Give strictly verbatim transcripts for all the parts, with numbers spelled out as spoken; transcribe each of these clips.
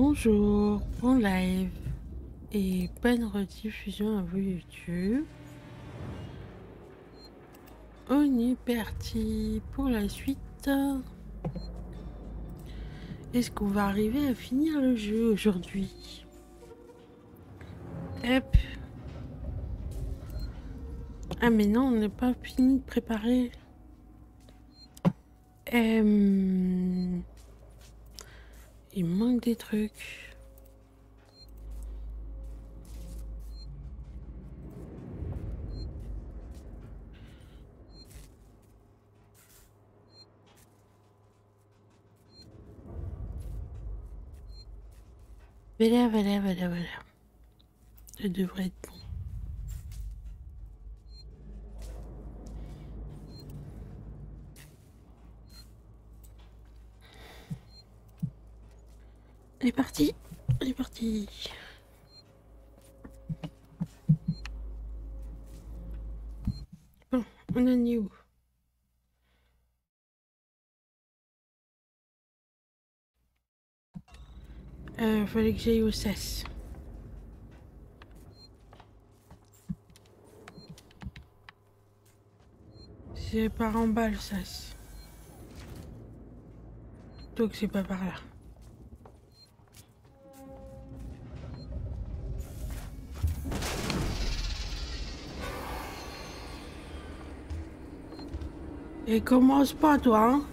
Bonjour, bon live et bonne rediffusion à vous YouTube. On est parti pour la suite. Est-ce qu'on va arriver à finir le jeu aujourd'hui? Hop. Ah mais non, on n'a pas fini de préparer. Euh... Il manque des trucs. Voilà, voilà, voilà, voilà. Ça devrait être bon. Elle est partie. Elle est partie. Bon, on en est où? Euh, fallait que j'aille au sas. C'est par en bas le sas. Donc c'est pas par là. Et commence pas toi, hein.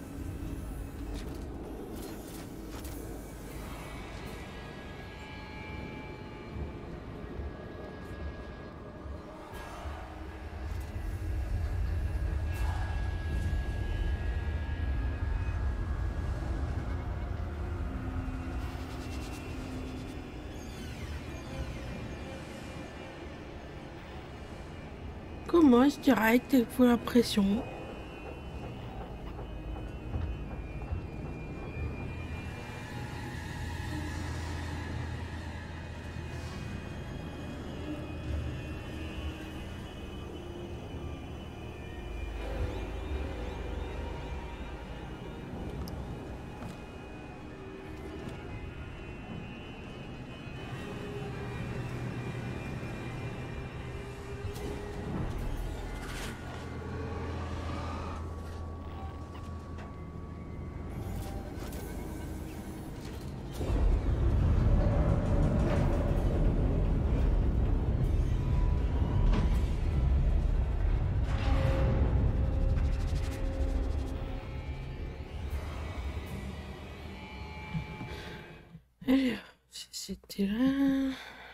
Commence direct et faut la pression. Alors, c'était là.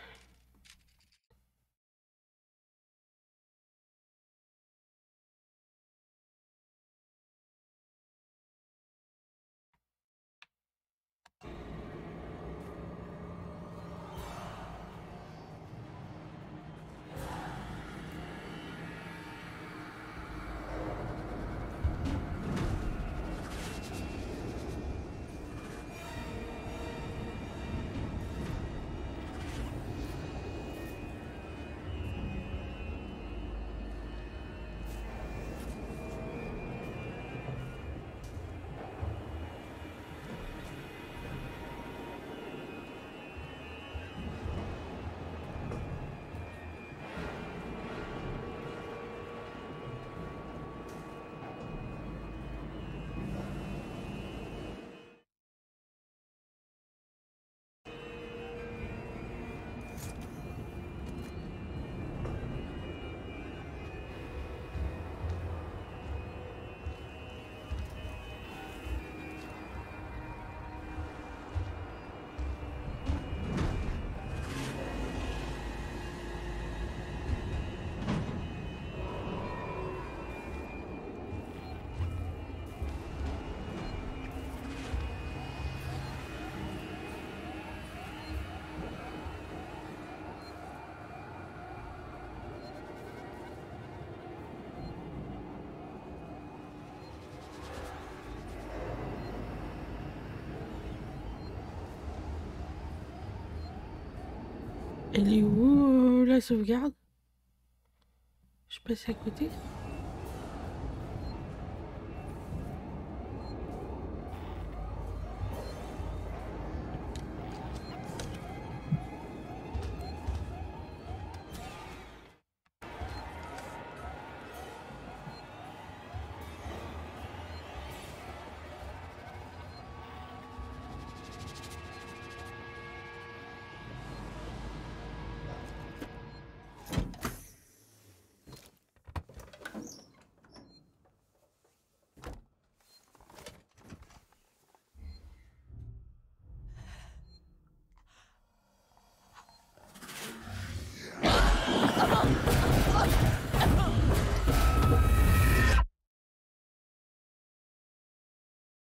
Elle est où euh, la sauvegarde? Je passe à côté.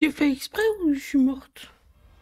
Tu fais exprès ou je suis morte?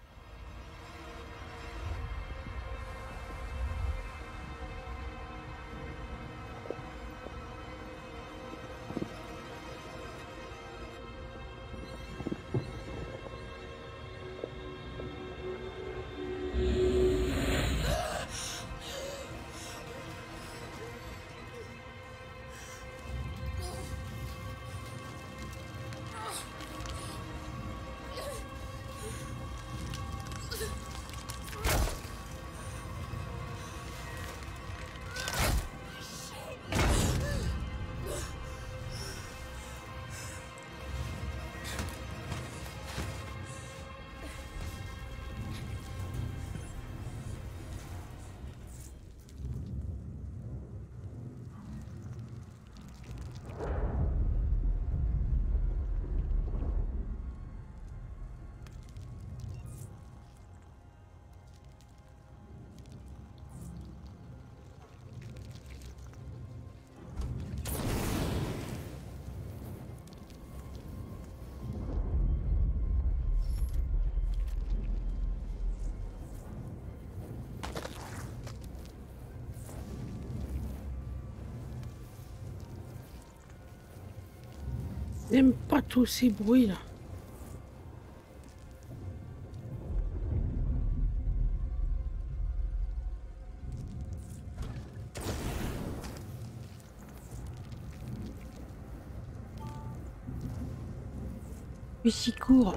J'aime pas tous ces bruits là. Puis s'y court.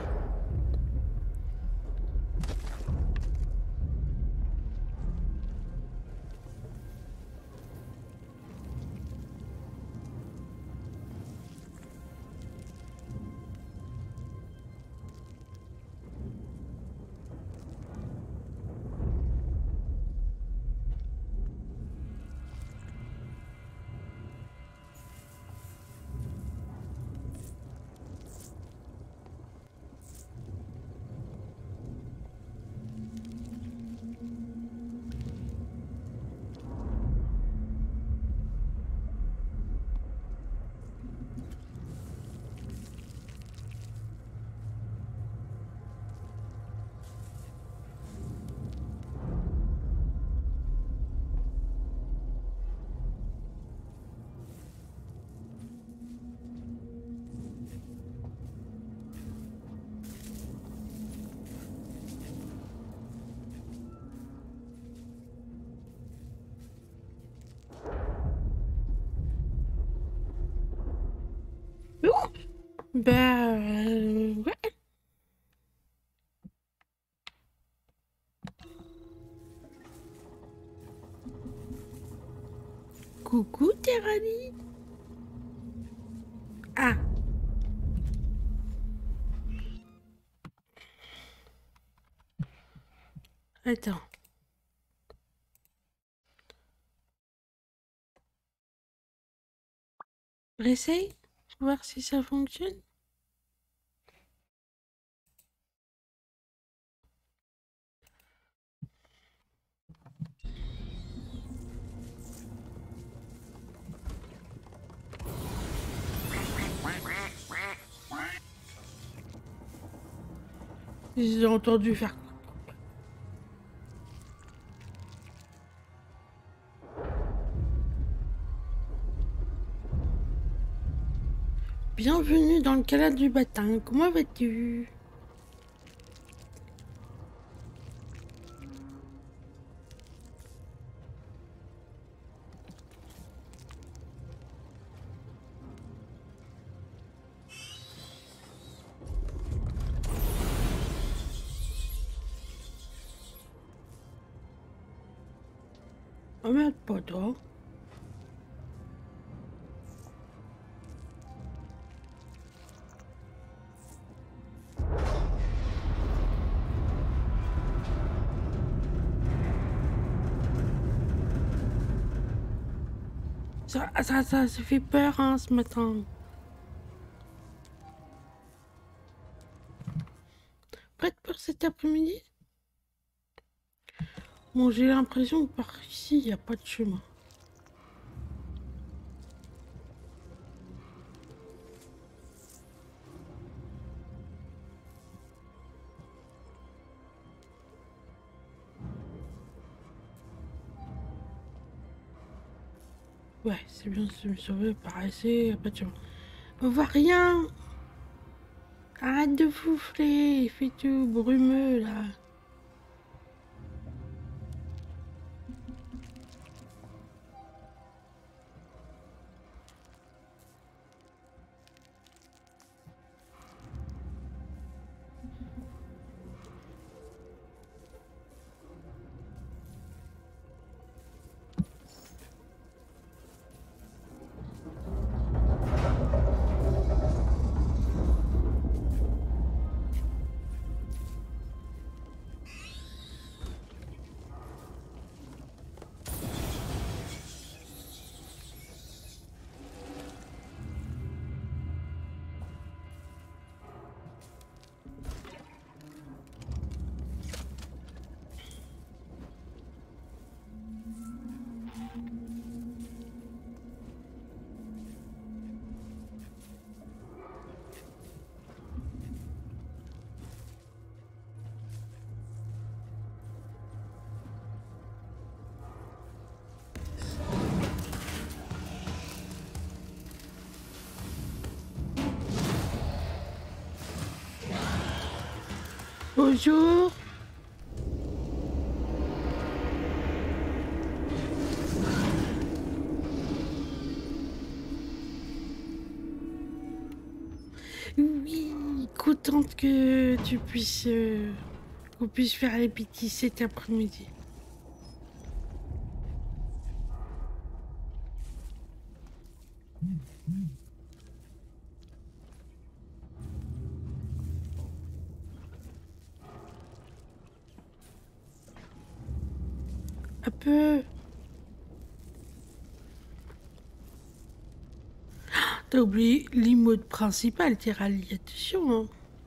Bah euh, ouais. Coucou Terrani. Ah. Attends. Réessaye. Voir si ça fonctionne. J'ai entendu faire. Bienvenue dans le canal du matin. Comment vas-tu? Emmerde pas toi. Ça, ça, ça, ça fait peur hein, ce matin. Prête pour cet après-midi? Bon, j'ai l'impression que par ici, il n'y a pas de chemin. Ouais, c'est bien de me sauver par assez, y a pas de chance. On voit rien. Arrête de foufler, il fait tout brumeux là. Bonjour. Oui, contente que tu puisses... Euh, qu'on puisse faire les petits cet après-midi. Un peu... T'as oublié l'imote principal, t'es rallié, attention. Hein.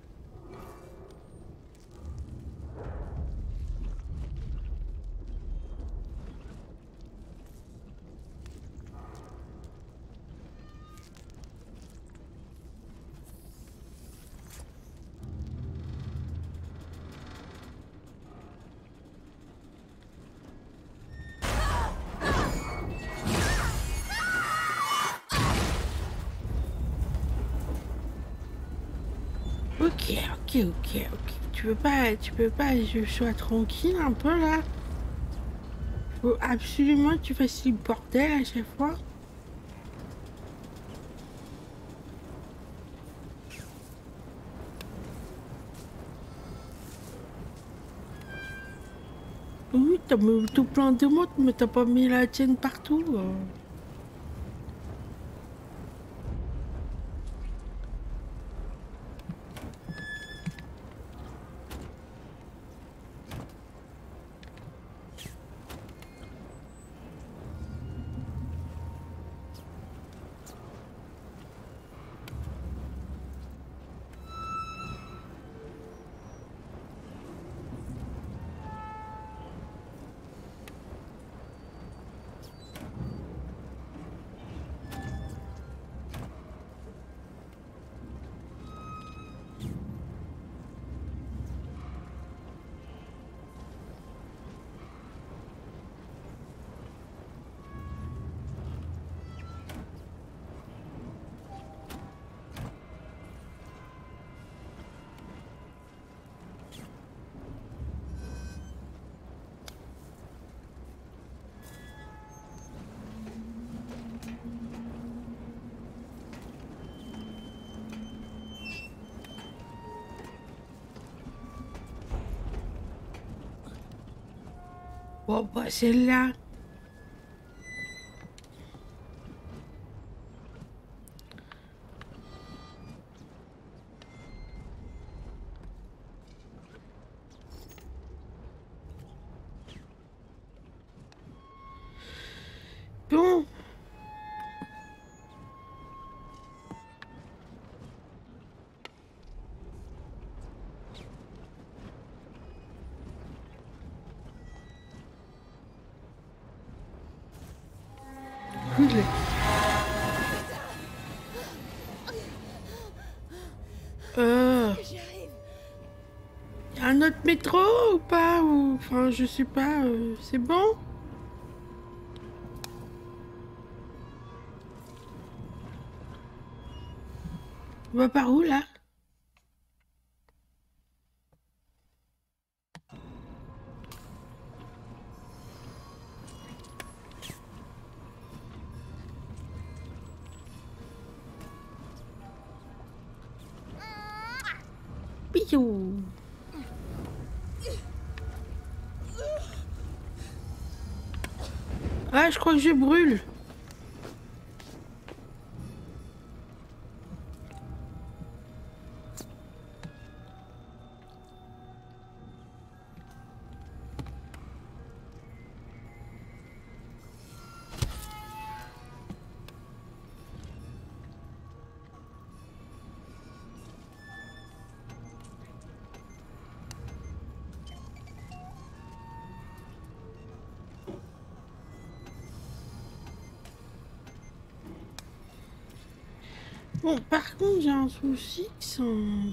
Ok, ok, ok, ok. Tu veux pas, tu peux pas, je sois tranquille un peu là. Faut absolument que tu fasses du bordel à chaque fois. Oui, t'as mis tout plein de mots, mais t'as pas mis la tienne partout. euh. Bon, bah, celle-là. Bon. Cool. Euh... Y a un autre métro ou pas ou... Enfin, je sais pas, euh, c'est bon? On va par où là? Piou. Ah, je crois que je brûle. Bon, par contre, j'ai un souci sans...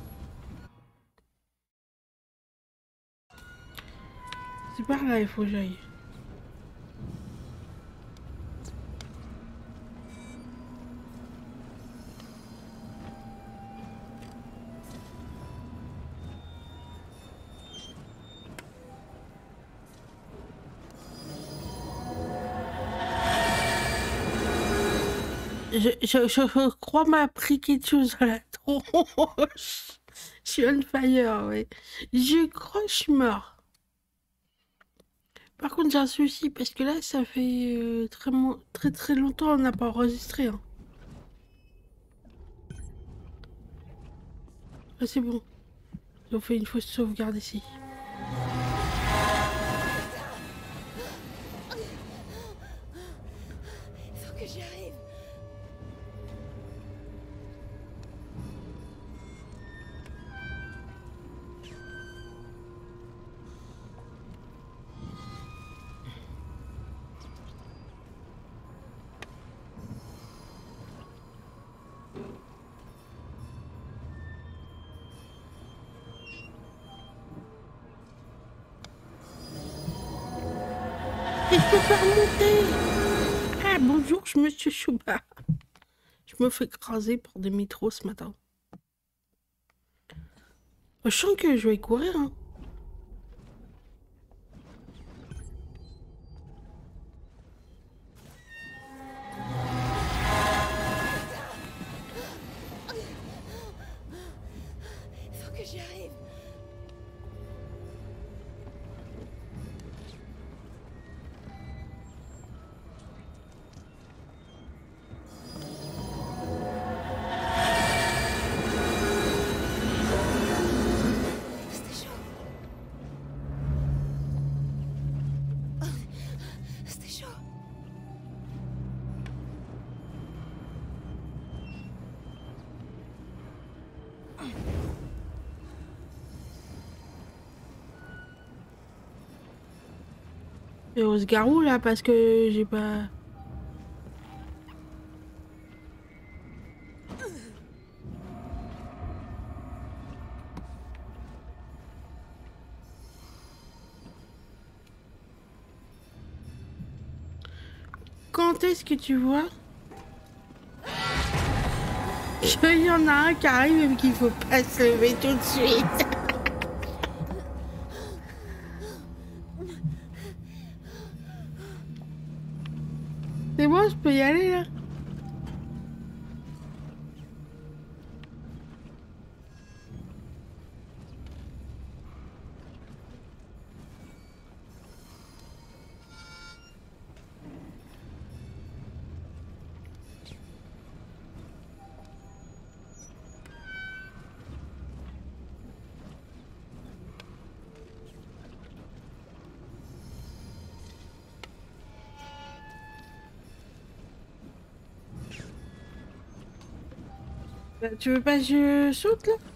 C'est par là, il faut que j'aille. Je, je, je crois m'a pris quelque chose à la tronche. Je suis on fire, ouais. Je crois que je suis mort. Par contre, j'ai un souci parce que là, ça fait euh, très, très très longtemps on n'a pas enregistré. Hein. Ah, c'est bon. Ils ont fait une fausse sauvegarde ici. Faut que j'y arrive. Et je peux pas remonter. Ah, bonjour, je me suis Chouba. Je me fais écraser par des métros ce matin. Je sens que je vais courir, hein. Faut que j'y arrive. C'était chaud. C'était chaud. Et on se garou là parce que j'ai pas... Quand est-ce que tu vois qu'il y en a un qui arrive et qu'il faut pas se lever tout de suite? C'est bon, je peux y aller là? Bah, tu veux pas que je saute là?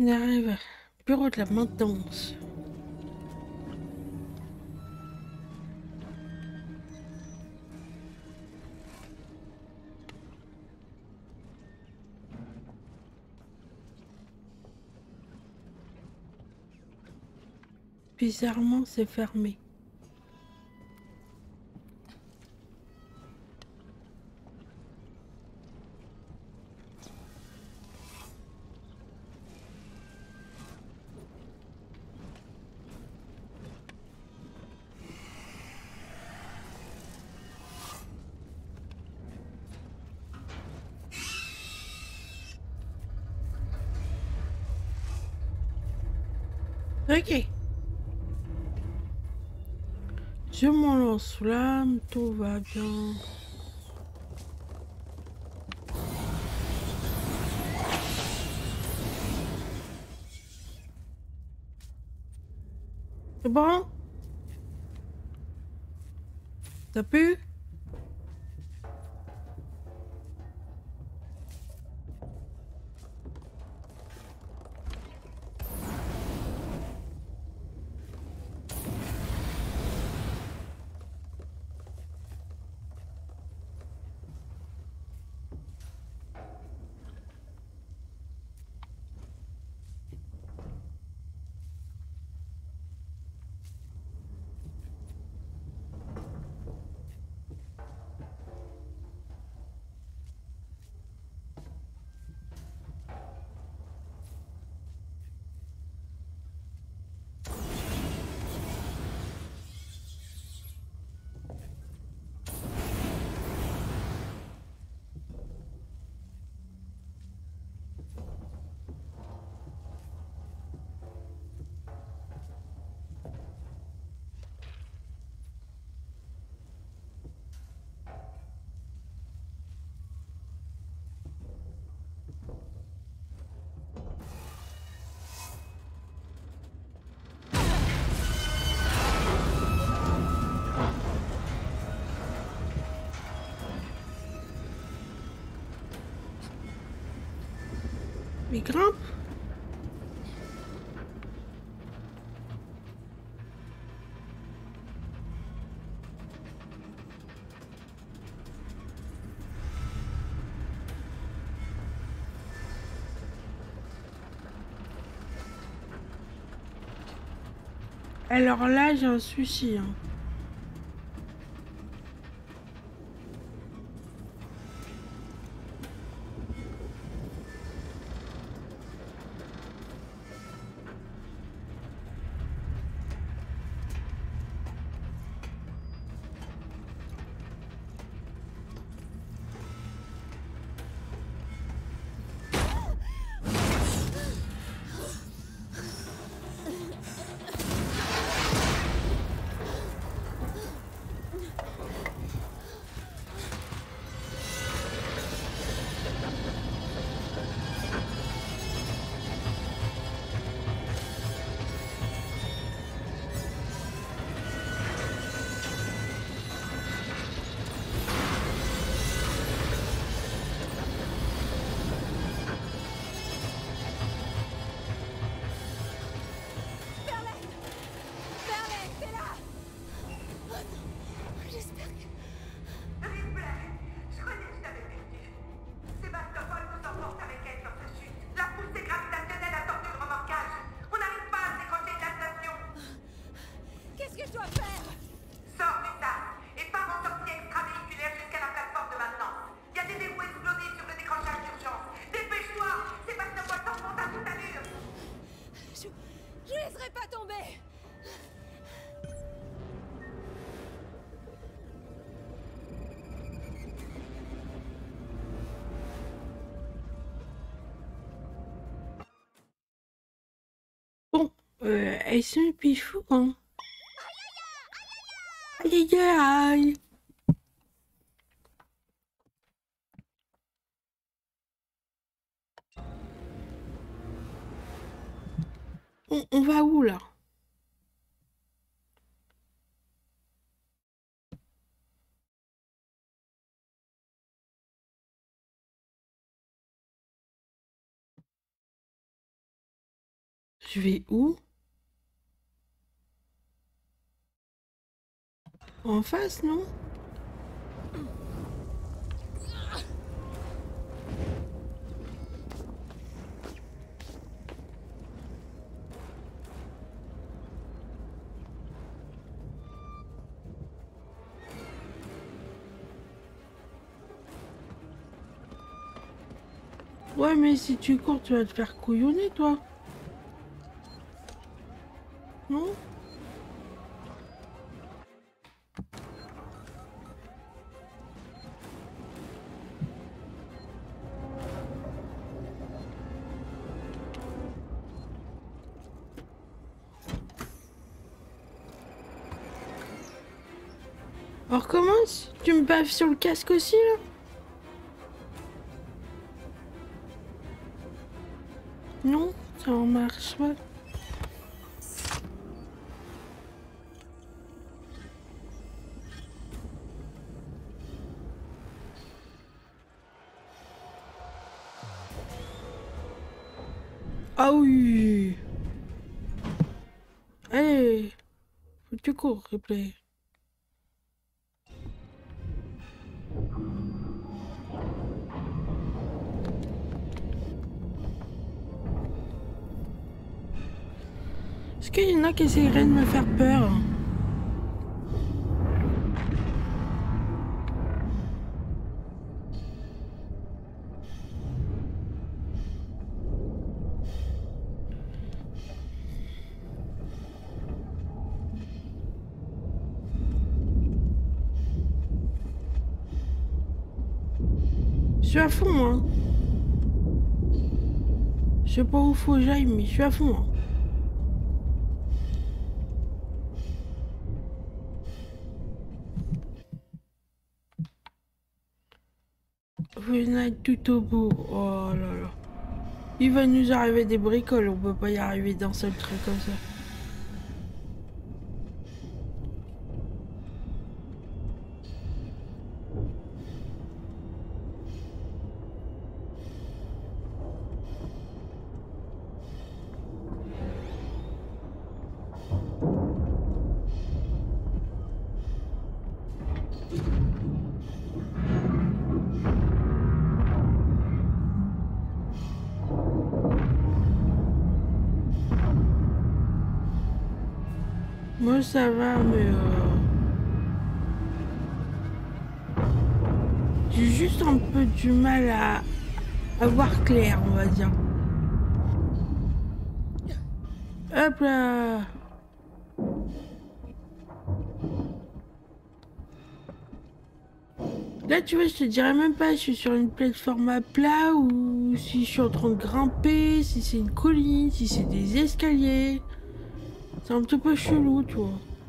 On arrive. Bureau de la maintenance. Bizarrement, c'est fermé. Ok. Je m'en lance flamme, tout va bien. C'est bon? T'as pu? Il grimpe? Alors là, j'ai un souci. Hein. Bon, euh, elles sont plus fous, hein. Aïe aïe aïe. On, on va où là? Je vais où? En face, non? Ouais, mais si tu cours, tu vas te faire couillonner, toi. Non? On recommence? Tu me baves sur le casque aussi, là? Non, ça en marche pas. Ah oui. Allez, faut que tu cours, replay. Est-ce qu'il y en a qui essaieraient de me faire peur? Je suis à fond, hein. Je sais pas où faut que j'aille, mais je suis à fond, hein. Venez tout au bout. Oh là là. Il va nous arriver des bricoles, on peut pas y arriver d'un seul truc comme ça. Moi ça va, mais euh... j'ai juste un peu du mal à... à voir clair, on va dire. Hop là. Là tu vois, je te dirais même pas si je suis sur une plateforme à plat ou si je suis en train de grimper, si c'est une colline, si c'est des escaliers. C'est un petit peu chelou, tu vois.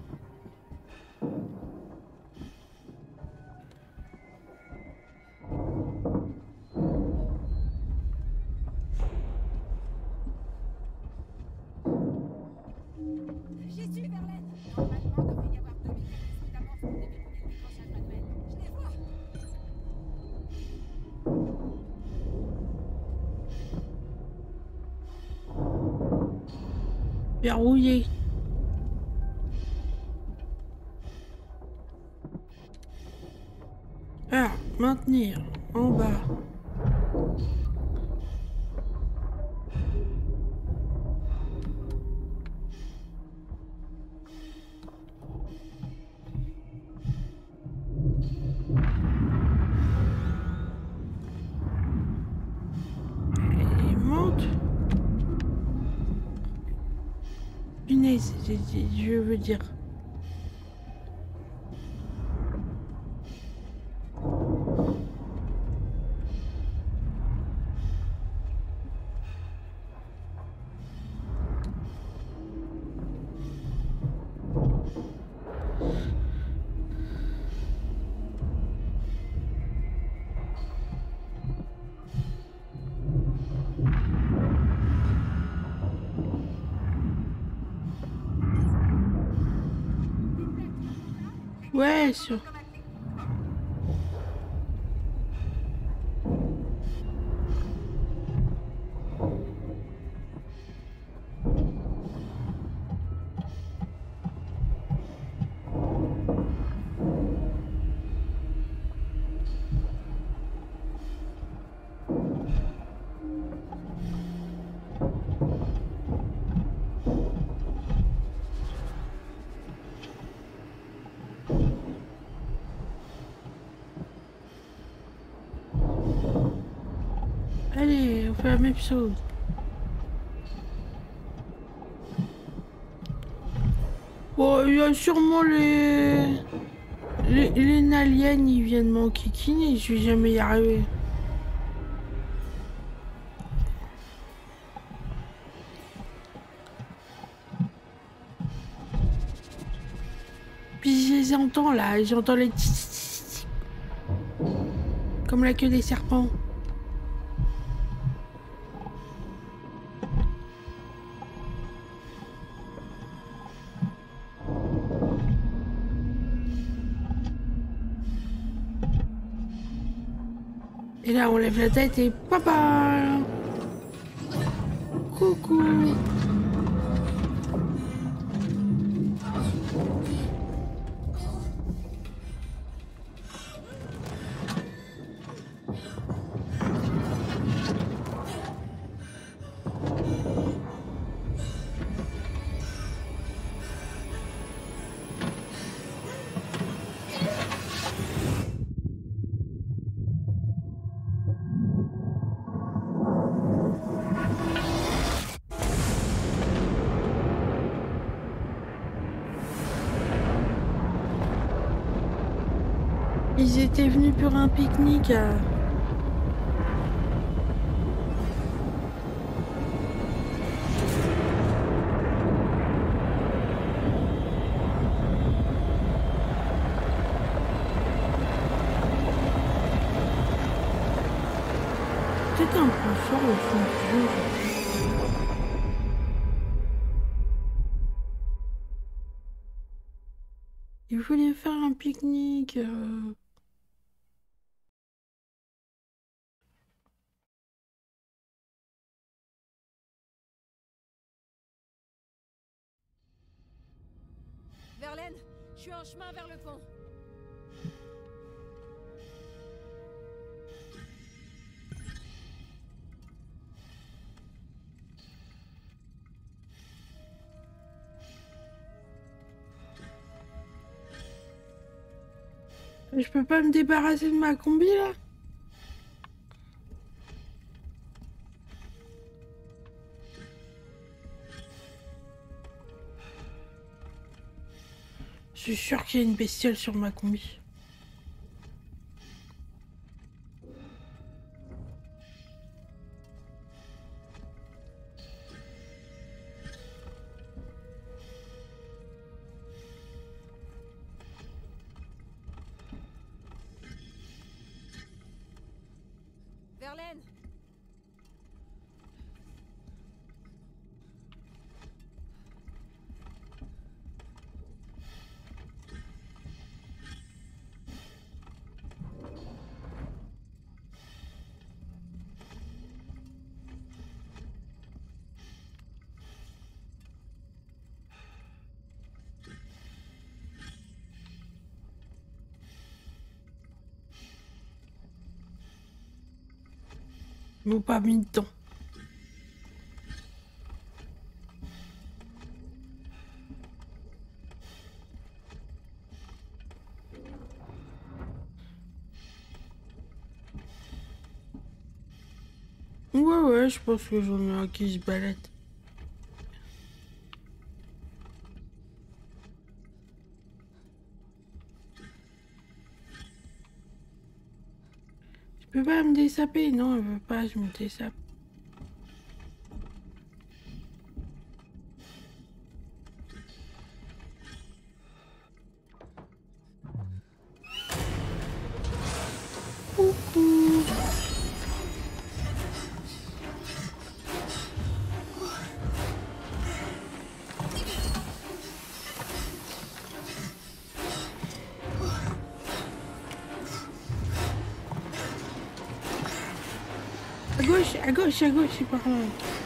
J'y suis, Verlaine. Normalement, devrait y avoir deux mécanismes d'avance pour déverrouiller le déclenchage manuel. Je les vois. Verrouillé. Ah, maintenir. En bas. Et monte. Punaise, je veux dire. Ouais, sûr. Allez, on fait la même chose. Bon, il y a sûrement les... Les, les Naliens, ils viennent m'enquiquiner, je vais jamais y arriver. Puis je les entends là, j'entends les... Comme la queue des serpents. Et là, on lève la tête et papa. Coucou. Ils étaient venus pour un pique-nique. À... Peut-être un peu fort au fond du jeu. Il voulait faire un pique-nique. Euh... Verlaine, je suis en chemin vers le pont. Je peux pas me débarrasser de ma combi là? Je suis sûr qu'il y a une bestiole sur ma combi. Verlaine! Ils m'ont pas mis de temps. Ouais, ouais, je pense que j'en ai un qui se balade. Je peux pas me dessaper, non, elle veut pas, je me dessape. Coucou. À gauche, à gauche, à gauche, c'est par là.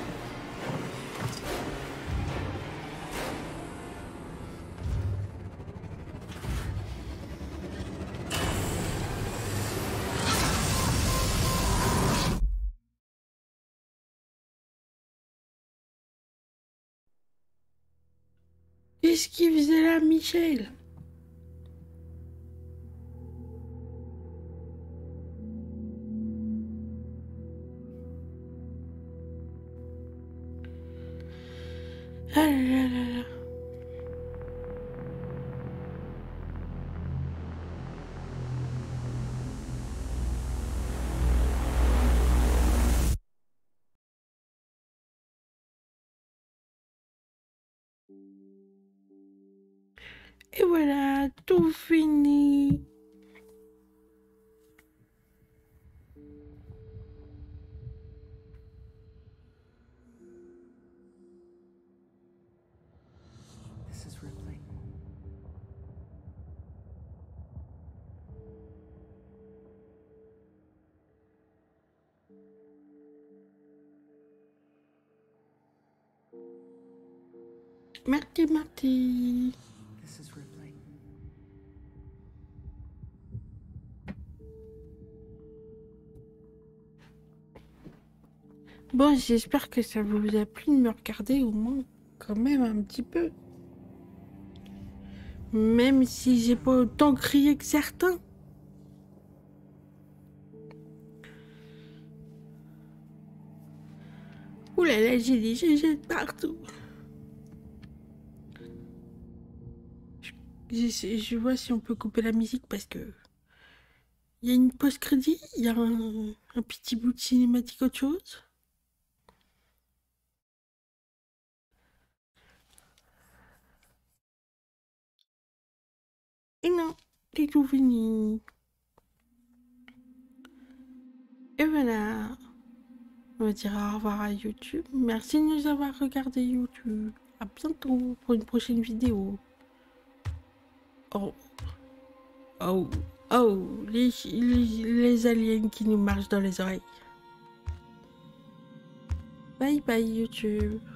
Qu'est-ce qu'il faisait là, Michel? Et voilà, tout fini. This is Ripley. Merci, Marty. This is Ripley. Bon, j'espère que ça vous a plu de me regarder au moins quand même un petit peu. Même si j'ai pas autant crié que certains. Ouh là là, j'ai des G G partout. Je, je vois si on peut couper la musique parce que il y a une post-crédit, il y a un, un petit bout de cinématique, autre chose. Et non, c'est tout fini. Et voilà. On va dire au revoir à YouTube. Merci de nous avoir regardé YouTube. À bientôt pour une prochaine vidéo. Oh. Oh. Oh. Les, les, les aliens qui nous marchent dans les oreilles. Bye bye YouTube.